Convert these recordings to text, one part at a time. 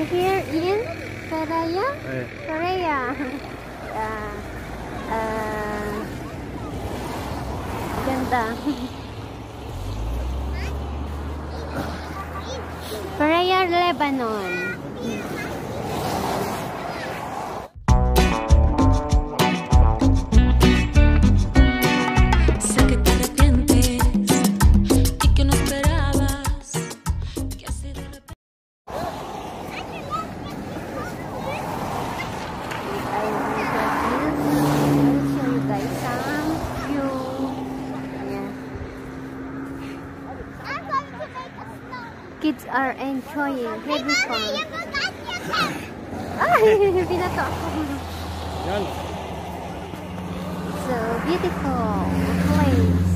are here in Pattaya. Pattaya. Ganda. Pattaya, Lebanon. Kids are enjoying heavy fun. Ay, binato ako. So beautiful place.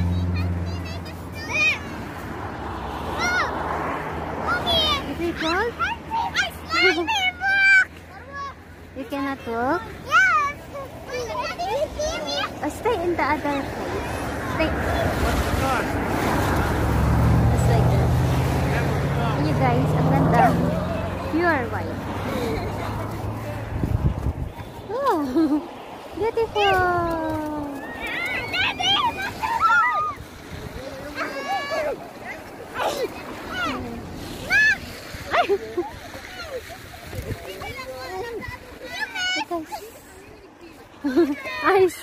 Is it cold? You cannot walk? Yes. Stay in the other place. Stay. You guys, ang ganda. Pure white. Oh, beautiful. Ice.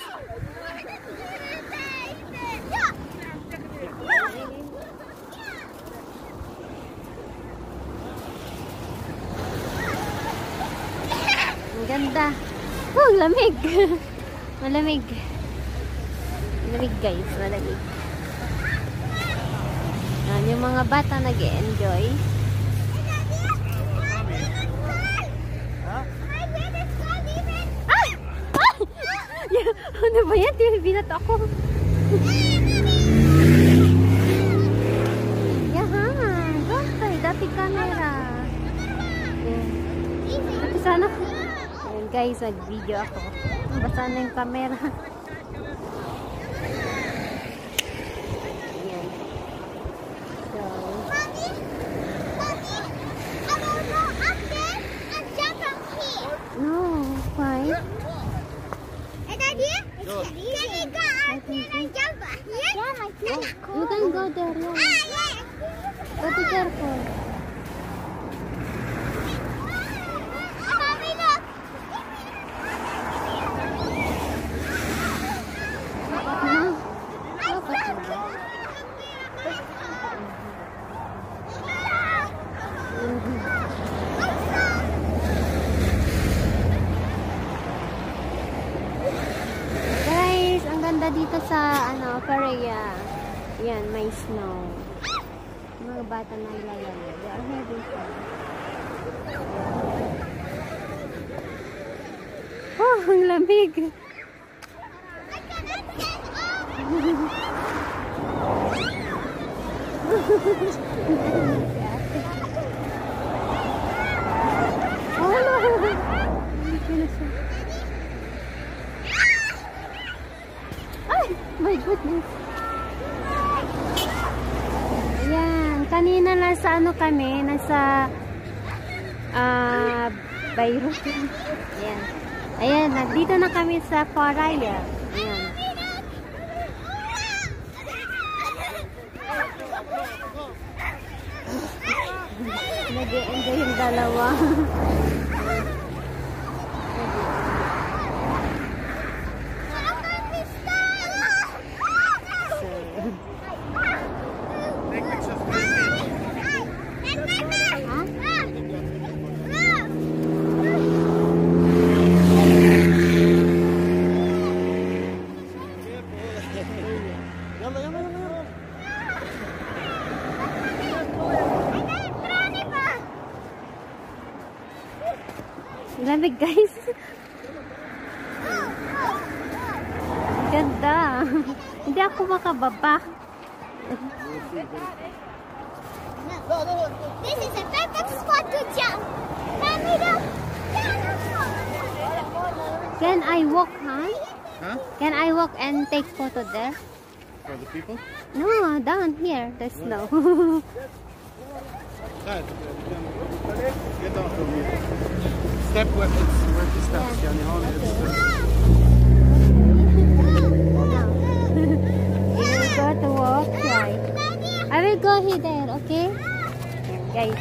Ganda. Oh, lamig. Malamig. Malamig guys, malamig. Yan, yung mga bata nag-e-enjoy. Ah! Ano ba yan? Binato ako. Yahan. Gantay, dati camera. Dati sana. Guys, nag-video ako. Basa na yung camera. Ayan. So, no, why? You can go there, yeah. But be careful. Guys, ang ganda dito sa Pattaya. Yan, may snow. Mga bata na ilalaro. They are having fun. Oh, ang lamig. Ay, my goodness. Ayan, kanina nasa kami, nasa Beirut. Ayan. Ayan, dito na kami sa Pattaya. Ayan. Nag-e-enjoy yung dalawa. Lamig guys. Ganda. Hindi ako makababa. This is a perfect spot to jump. Can I walk, huh? Huh? Can I walk and take photo there? For the people? No, down here. There's snow. That. Get off of me. Step where the steps يعني هون. You will go to walk right. I will go here there, okay? Guys.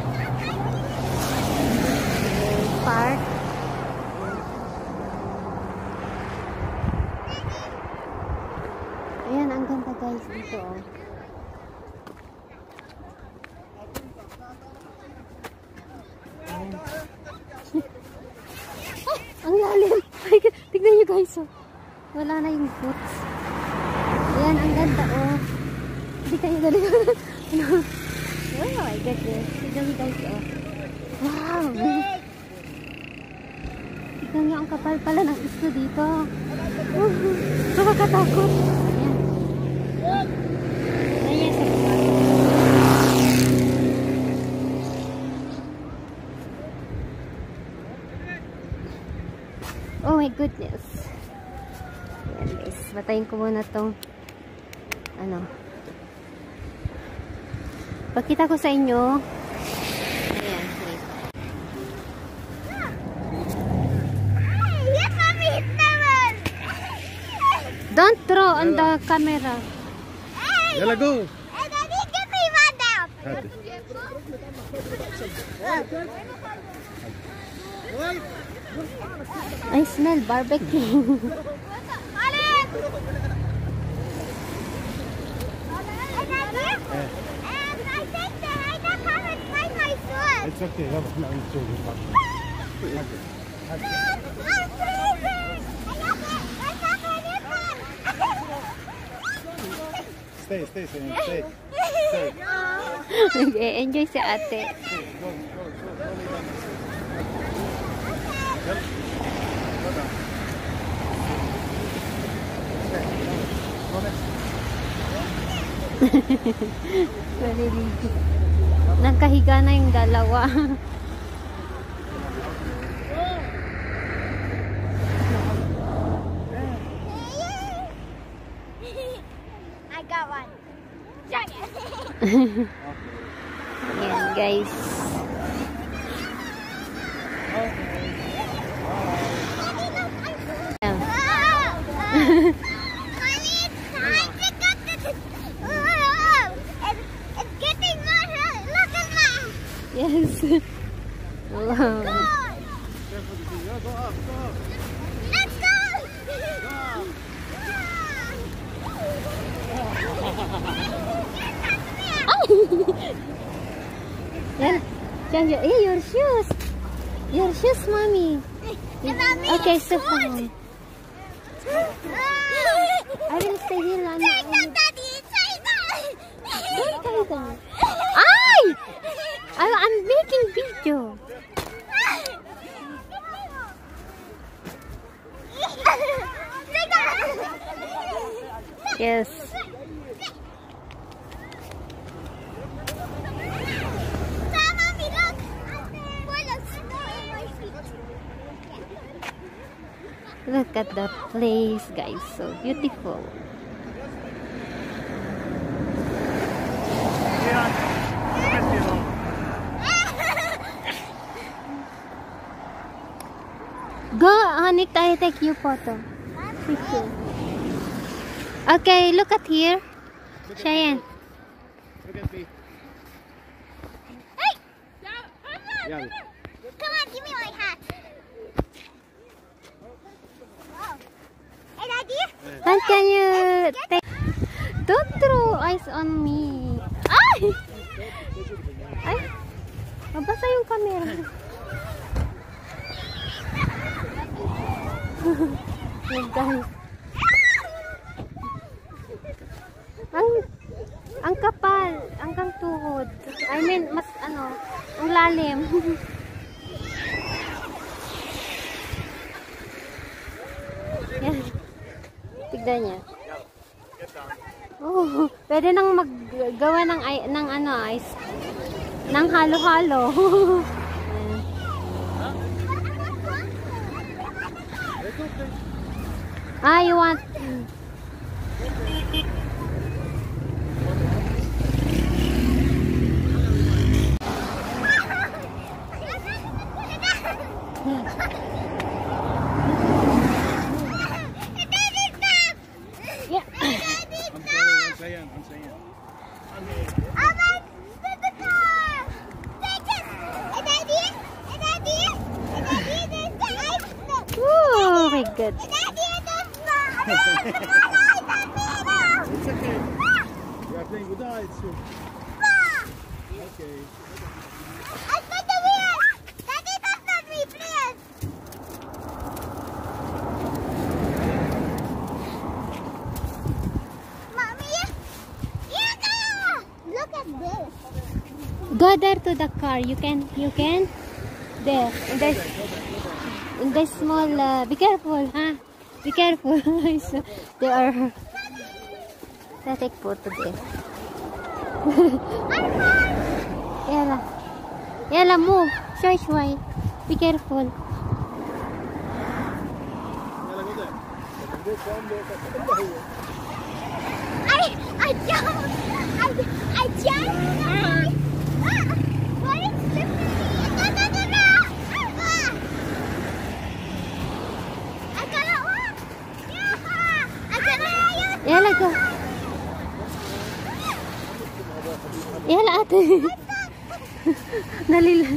Park. Ayan, ang ganda guys dito oh. Ang lalim. Tignan nyo guys oh. Wala na yung boots. Ayan, ang ganda oh. Hindi kayo galing. Oh my goodness. Tignan nyo guys oh. Wow. Tignan nyo ang kapal pala ng isla dito. Nakakatakot. Ayan. Ayan sa kapal. Oh my goodness. Ayan guys. Batayin ko muna tong ano. Pakita ko sa inyo. Ayan. Wait. Don't throw on the camera. Yalla go. Hey, Daddy, give me one down. I smell barbecue. I think the hyena come and find my foot. It's okay. Yalla احنا عم نسوي. I'm freezing. I'm not Stay, Sam. Stay. Enjoy si ate. Go. Nagkahiga na yung dalawa. I got one. Ayan guys. It's getting more. Look at that. Yes. Wow. Go up. Let's go. Yan. Hey, your shoes. Your shoes, mommy. Okay, so fine. I will stay here, Lana. Take that, Daddy. Take that. Don't tie them. Ay! I'm making video. Take that. Yes. Mommy, look. Full of snow on my feet. Look at that place, guys. So beautiful. Go, honey, I take you photo. Picture. Okay, look at here. Cheyenne. Look at me. Hey! Yeah. Come on, give me my hat. Hey, Daddy. And can you take... Don't throw ice on me. Ay! Ay! Mabasa yung camera. Yan guys. Ang kapal, hanggang tuhod. I mean, mas ano, ang lalim. Yan. Tignan niya. Oh, pwede nang maggawa ng ano, ice. Ng halo-halo. You want... it. Daddy, it's not. It's okay. You are playing with the ice. Okay. I put the wheel. Daddy, that's not me, please. Mommy, look at this. Go there to the car. You can. There. In the small. Be careful, huh? Be careful. So, they are. Let's take photo there. Yala, move. Shway. Be careful. I jumped. I jumped. What is slippery? No. I cannot walk. I cannot. Yala, go. Yala, ate. Nalila.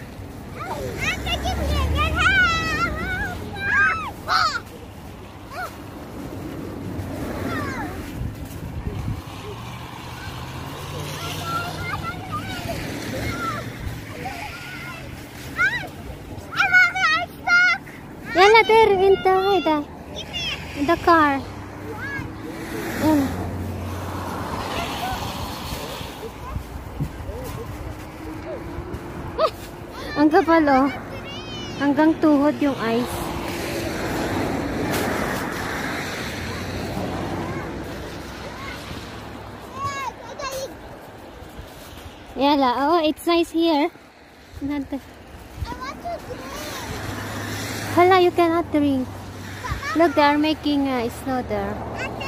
Yala, there in the car. Yala. Ang kapal, oh. Hanggang tuhod yung ice. Yala, oh, it's nice here. I want to drink. Hala, you cannot drink. Look, they are making snow there.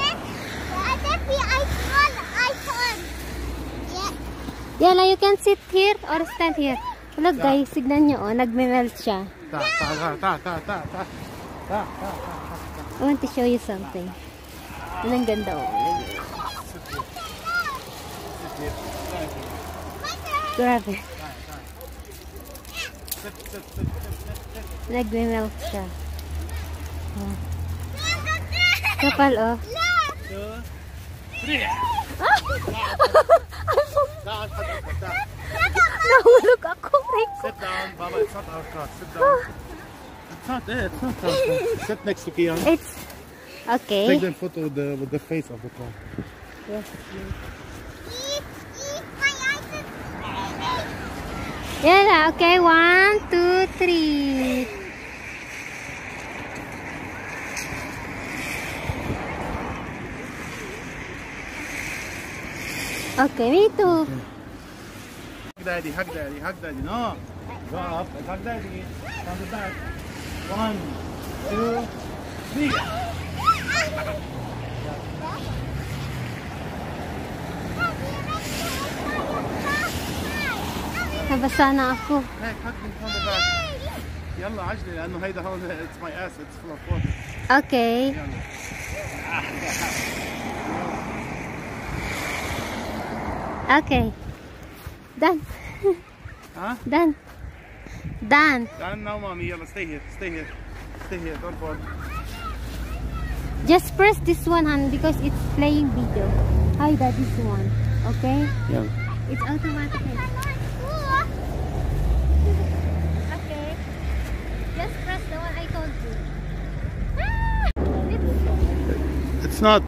Yala, you can sit here or stand here. Look, guys, signan nyo, oh, nagme-melt siya. Ta. I want to show you something. Ang ganda, oh. Grabe. Nagme-melt siya. Oh. Kapal, oh. 2, 3. Nahulog ako. Sit down, Baba. It's not our car. Sit down. It's not there. It's not our car. Sit next to Kian. It's okay. Take the photo with the face of the car. Yes. Eat my ice. Yeah, okay. 1, 2, 3. Okay, me too. Hug daddy. No. Go up and hug daddy. From the back. 1, 2, 3. Nabasa na ako. Hey, hug me from the back. يلا عجلي لأنه هيدا هون it's my ass, it's full of water. Okay. يلا. Okay. Done. Huh? Done. Done. Done now, mommy. Yalla, stay here. Don't fall. Just press this one, hon, because it's playing video. Hi, that this one. Okay? Yeah. It's automatic. Okay. Just press the one I told you. It's not